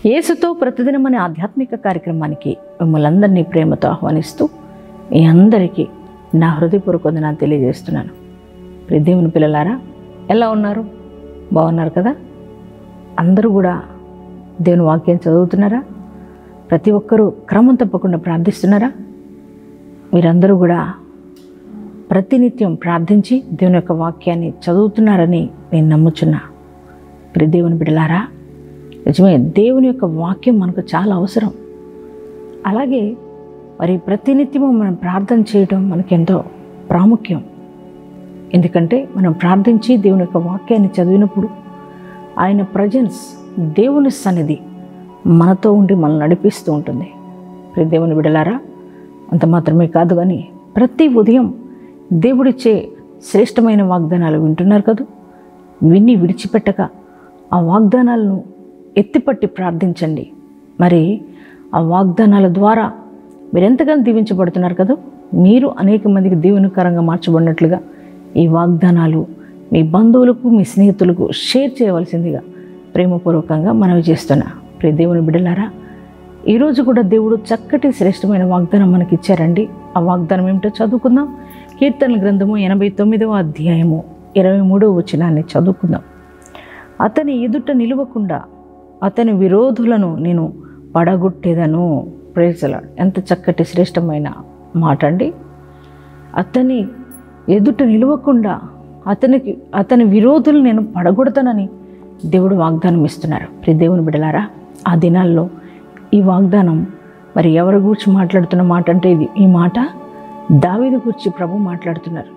యేసుతో ప్రతిదినం అనే ఆధ్యాత్మిక కార్యక్రమానికి మిమ్మల్ని అందరినీ ప్రేమతో ఆహ్వానిస్తూ మీ అందరికీ నా హృదయపూర్వక వందనాలు తెలియజేస్తున్నాను. ప్రియ దేవుని పిల్లలారా, ఎలా ఉన్నారు? బాగున్నారు కదా? అందరూ కూడా దేవుని వాక్యం చదువుతున్నారా? ప్రతి ఒక్కరూ క్రమం తప్పకుండా ప్రార్థిస్తున్నారా? మీరందరూ కూడా ప్రతినిత్యం ప్రార్థించి దేవుని యొక్క వాక్యాన్ని చదువుతున్నారని నేను నమ్ముచున్నా. ప్రియ దేవుని బిడ్డలారా, నిజమే, దేవుని యొక్క వాక్యం మనకు చాలా అవసరం. అలాగే మరి ప్రతినిత్యము మనం ప్రార్థన చేయడం మనకెంతో ప్రాముఖ్యం. ఎందుకంటే మనం ప్రార్థించి దేవుని యొక్క వాక్యాన్ని చదివినప్పుడు ఆయన ప్రజెన్స్, దేవుని సన్నిధి మనతో ఉండి మనల్ని నడిపిస్తూ ఉంటుంది. ప్రియ దేవుని బిడ్డలారా, అంత మాత్రమే కాదు కానీ ప్రతి ఉదయం దేవుడిచ్చే శ్రేష్టమైన వాగ్దానాలు వింటున్నారు కదా. విని విడిచిపెట్టక ఆ వాగ్దానాలను ఎత్తిపట్టి ప్రార్థించండి. మరి ఆ వాగ్దానాల ద్వారా మీరు ఎంతగానో దీవించబడుతున్నారు కదా. మీరు అనేక మందికి దీవెనకరంగా మార్చబడినట్లుగా ఈ వాగ్దానాలు మీ బంధువులకు, మీ స్నేహితులకు షేర్ చేయవలసిందిగా ప్రేమపూర్వకంగా మనవి చేస్తున్నా. ప్రియ దేవుని బిడ్డలారా, ఈరోజు కూడా దేవుడు చక్కటి శ్రేష్టమైన వాగ్దానం మనకి ఇచ్చారండి. ఆ వాగ్దానం ఏమిటో చదువుకుందాం. కీర్తనల గ్రంథము 89వ అధ్యాయము 23వ వచనాన్ని చదువుకుందాం. అతని ఎదుట నిలవకుండా అతని విరోధులను నేను పడగొట్టేదను. Praise the lord. ఎంత చక్కటి శ్రేష్టమైన మాట అండి. అతని ఎదుట నిలవకుండా అతని విరోధులు నేను పడగొడతానని దేవుడు వాగ్దానం ఇస్తున్నారు. ప్రియ దేవుని బిడ్డలారా, ఆ దినాల్లో ఈ వాగ్దానం మరి ఎవరి గురించి మాట్లాడుతున్న మాట అంటే ఈ మాట దావీదు గురించి ప్రభు మాట్లాడుతున్నారు.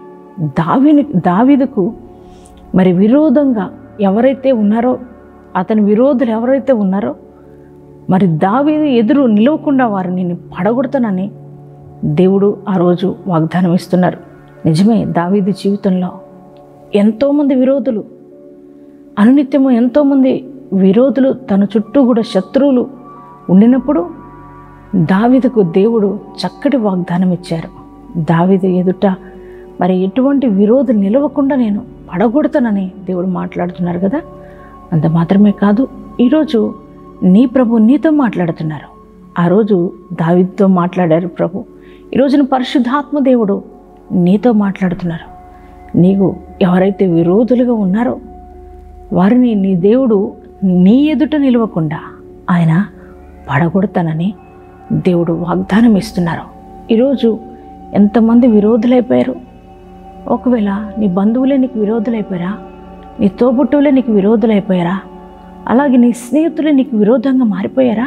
దావీదుకు మరి విరోధంగా ఎవరైతే ఉన్నారో, అతని విరోధులు ఎవరైతే ఉన్నారో, మరి దావీదు ఎదురు నిలవకుండా వారిని నేను పడగొడతానని దేవుడు ఆ రోజు వాగ్దానం ఇస్తున్నారు. నిజమే, దావీదు జీవితంలో ఎంతోమంది విరోధులు, అనునిత్యము ఎంతోమంది విరోధులు తన చుట్టూ కూడా శత్రువులు ఉండినప్పుడు దావీదుకు దేవుడు చక్కటి వాగ్దానం ఇచ్చారు. దావీదు ఎదుట మరి ఎటువంటి విరోధులు నిలవకుండా నేను పడగొడతానని దేవుడు మాట్లాడుతున్నారు కదా. అంత మాత్రమే కాదు, ఈరోజు నీ ప్రభు నీతో మాట్లాడుతున్నారు. ఆ రోజు దావీదుతో మాట్లాడారు ప్రభు. ఈరోజున పరిశుద్ధాత్మ దేవుడు నీతో మాట్లాడుతున్నారు. నీకు ఎవరైతే విరోధులుగా ఉన్నారో వారిని నీ దేవుడు నీ ఎదుట నిలవకుండా ఆయన పడగొడతానని దేవుడు వాగ్దానం ఇస్తున్నారు. ఈరోజు ఎంతమంది విరోధులైపోయారు? ఒకవేళ నీ బంధువులే నీకు విరోధులైపోయారా? నీ తోబుట్టువులే నీకు విరోధులైపోయారా? అలాగే నీ స్నేహితులే నీకు విరోధంగా మారిపోయారా?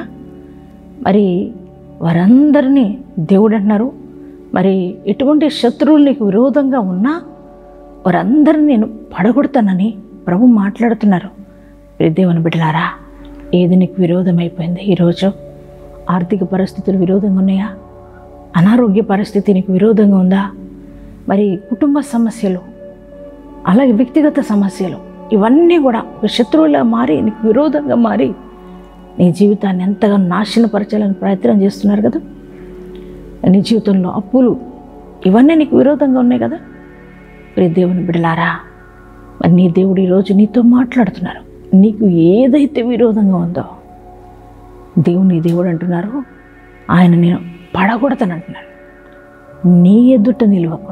మరి వారందరినీ దేవుడు అంటున్నారు, మరి ఎటువంటి శత్రువులు నీకు విరోధంగా ఉన్నా వారందరినీ నేను పడగొడతానని ప్రభు మాట్లాడుతున్నారు. దేవుని బిడ్డలారా, ఏది నీకు విరోధం అయిపోయింది? ఈరోజు ఆర్థిక పరిస్థితులు విరోధంగా ఉన్నాయా? అనారోగ్య పరిస్థితి నీకు విరోధంగా ఉందా? మరి కుటుంబ సమస్యలు, అలాగే వ్యక్తిగత సమస్యలు, ఇవన్నీ కూడా ఒక శత్రువులా మారి నీకు విరోధంగా మారి నీ జీవితాన్ని ఎంతగా నాశనపరచాలని ప్రయత్నం చేస్తున్నారు కదా. నీ జీవితంలో అప్పులు, ఇవన్నీ నీకు విరోధంగా ఉన్నాయి కదా. ప్రియ దేవుని బిడ్డలారా, మరి నీ దేవుడు ఈరోజు నీతో మాట్లాడుతున్నారు. నీకు ఏదైతే విరోధంగా ఉందో దేవుడు అంటున్నారు, ఆయన నేను పడగొడతానంటున్నాడు. నీ ఎదుట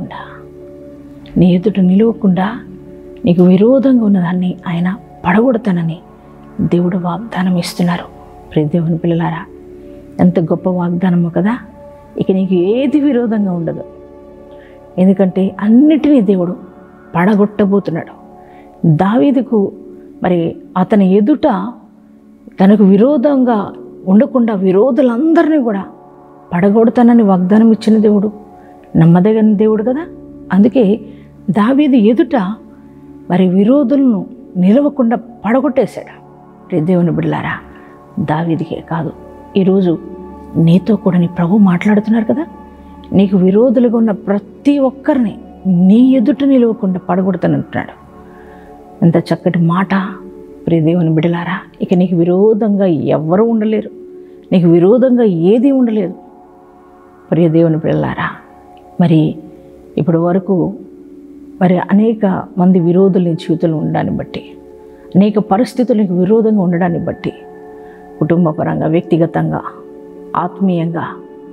నిలవకుండా నీకు విరోధంగా ఉన్నదాన్ని ఆయన పడగొడతానని దేవుడు వాగ్దానం ఇస్తున్నారు. ప్రియ దేవుని పిల్లలారా, ఎంత గొప్ప వాగ్దానమో కదా. ఇక నీకు ఏది విరోధంగా ఉండదు. ఎందుకంటే అన్నిటినీ దేవుడు పడగొట్టబోతున్నాడు. దావీదుకు మరి అతని ఎదుట తనకు విరోధంగా ఉండకుండా విరోధులందరినీ కూడా పడగొడతానని వాగ్దానం ఇచ్చిన దేవుడు నమ్మదగిన దేవుడు కదా. అందుకే దావీదు ఎదుట మరి విరోధులను నిలవకుండా పడగొట్టేశాడు. దేవుని బిడ్డలారా, దావీదుకే కాదు, ఈరోజు నీతో కూడా నీ ప్రభు మాట్లాడుతున్నారు కదా. నీకు విరోధులుగా ఉన్న ప్రతి ఒక్కరిని నీ ఎదుట నిలవకుండా పడగొడతానంటున్నాడు. ఎంత చక్కటి మాట. ప్రియ దేవుని బిడ్డలారా, ఇక నీకు విరోధంగా ఎవరు ఉండలేరు, నీకు విరోధంగా ఏది ఉండలేదు. ప్రియ దేవుని బిడ్డలారా, మరి ఇప్పటి వరకు మరి అనేక మంది విరోధులు నీ జీవితంలో ఉండడాన్ని బట్టి, అనేక పరిస్థితులకు విరోధంగా ఉండడాన్ని బట్టి కుటుంబపరంగా, వ్యక్తిగతంగా, ఆత్మీయంగా,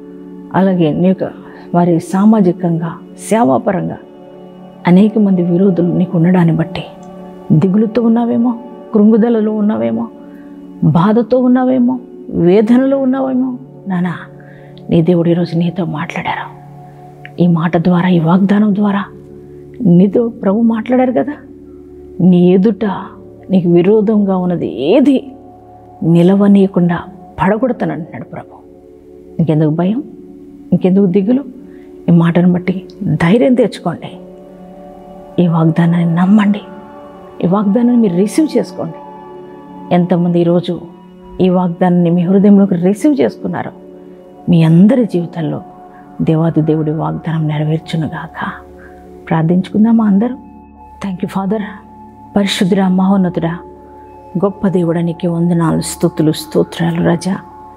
అలాగే నీకు మరి సామాజికంగా, సేవాపరంగా అనేక మంది విరోధులు నీకు ఉండడాన్ని బట్టి దిగులుతో ఉన్నావేమో, కృంగుదలలో ఉన్నావేమో, బాధతో ఉన్నావేమో, వేదనలో ఉన్నావేమో. నానా, నీ దేవుడు ఈరోజు నీతో మాట్లాడారు. ఈ మాట ద్వారా, ఈ వాగ్దానం ద్వారా నీతో ప్రభు మాట్లాడారు కదా. నీ ఎదుట నీకు విరోధంగా ఉన్నది ఏది నిలవనీయకుండా పడగొడతానంటున్నాడు ప్రభు. ఇంకెందుకు భయం, ఇంకెందుకు దిగులు? ఈ మాటను బట్టి ధైర్యం తెచ్చుకోండి. ఈ వాగ్దానాన్ని నమ్మండి. ఈ వాగ్దానాన్ని మీరు రిసీవ్ చేసుకోండి. ఎంతమంది ఈరోజు ఈ వాగ్దానాన్ని మీ హృదయంలోకి రిసీవ్ చేసుకున్నారో మీ అందరి జీవితంలో దేవాది దేవుడి వాగ్దానం నెరవేర్చునుగాక. ప్రార్థించుకుందామా అందరూ? Thank you father. పరిశుద్ధుడా, మహోన్నతుడా, గొప్ప దేవుడా, నీకే వందనాలు, స్తుతులు, స్తోత్రాలు రాజా.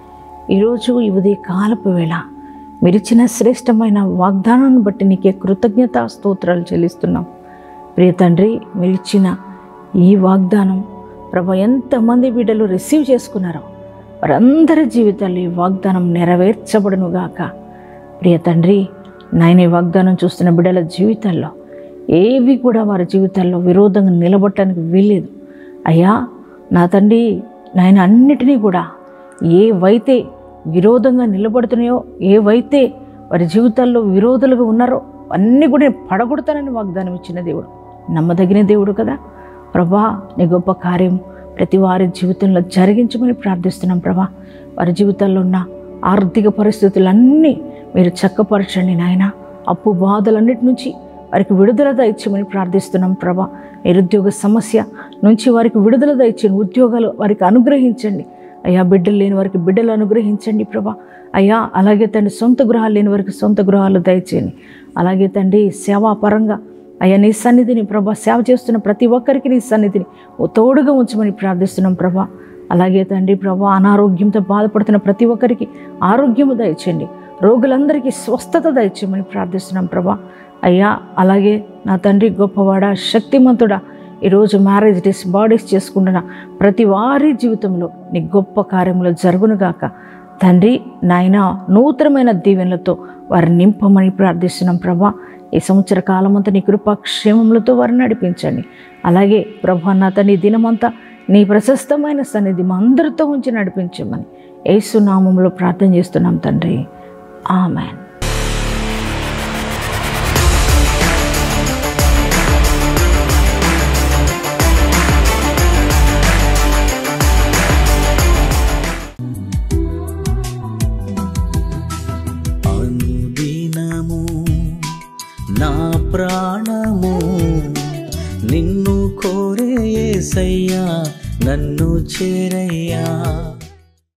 ఈరోజు ఈ ఉదయ కాలపు వేళ మీరిచ్చిన శ్రేష్టమైన వాగ్దానాన్ని బట్టి నీకే కృతజ్ఞతా స్తోత్రాలు చెల్లిస్తున్నాం. ప్రియ తండ్రి, మీరిచ్చిన ఈ వాగ్దానం ప్రభు ఎంతమంది బిడ్డలు రిసీవ్ చేసుకున్నారో వారందరి జీవితాల్లో ఈ వాగ్దానం నెరవేర్చబడునుగాక. ప్రియ తండ్రి, నాయన ఈ వాగ్దానం చూస్తున్న బిడ్డల జీవితాల్లో ఏవి కూడా వారి జీవితాల్లో విరోధంగా నిలబడటానికి వీల్లేదు. అయ్యా నా తండ్రి, నాయన అన్నిటినీ కూడా ఏవైతే విరోధంగా నిలబడుతున్నాయో, ఏవైతే వారి జీవితాల్లో విరోధులుగా ఉన్నారో అన్నీ కూడా నేను పడగొడతానని వాగ్దానం ఇచ్చిన దేవుడు, నమ్మదగిన దేవుడు కదా ప్రభా. నీ గొప్ప కార్యం ప్రతి వారి జీవితంలో జరిగించమని ప్రార్థిస్తున్నాం ప్రభా. వారి జీవితాల్లో ఉన్న ఆర్థిక పరిస్థితులన్నీ మీరు చక్కపరచండి నాయన. అప్పు బాధలన్నిటి నుంచి వారికి విడుదల దయచేయమని ప్రార్థిస్తున్నాం ప్రభా. నిరుద్యోగ సమస్య నుంచి వారికి విడుదల దయచేయండి. ఉద్యోగాలు వారికి అనుగ్రహించండి అయ్యా. బిడ్డలు లేని వారికి బిడ్డలు అనుగ్రహించండి ప్రభా. అయ్యా అలాగే తండ్రి, సొంత గృహాలు లేని వారికి సొంత గృహాలు దయచేయండి. అలాగే తండ్రి, సేవాపరంగా అయ్యా నీ సన్నిధిని ప్రభా, సేవ చేస్తున్న ప్రతి ఒక్కరికి నీ సన్నిధిని తోడుగా ఉంచమని ప్రార్థిస్తున్నాం ప్రభా. అలాగే తండ్రి ప్రభా, అనారోగ్యంతో బాధపడుతున్న ప్రతి ఒక్కరికి ఆరోగ్యము దయచేయండి. రోగులందరికీ స్వస్థత దయచేయమని ప్రార్థిస్తున్నాం ప్రభా. అయ్యా అలాగే నా తండ్రి, గొప్పవాడా, శక్తిమంతుడా, ఈరోజు మ్యారేజ్ డేస్, బర్త్డేస్ చేసుకుంటున్న ప్రతి వారి జీవితంలో నీ గొప్ప కార్యములు జరుగునుగాక తండ్రి. నాయన నూతనమైన దీవెనలతో వారిని నింపమని ప్రార్థిస్తున్నాం ప్రభా. ఈ సంవత్సర కాలమంతా నీ కృపాక్షేమములతో వారిని నడిపించండి. అలాగే ప్రభా నా తండ్రి, దినమంతా నీ ప్రశస్తమైన సన్నిధి మా అందరితో ఉంచి నడిపించమని యేసు నామములో ప్రార్థన చేస్తున్నాం తండ్రి. ఆమెన్. నా ప్రాణము నిన్ను కోరే యేసయ్యా, నన్ను చేరయ్యా.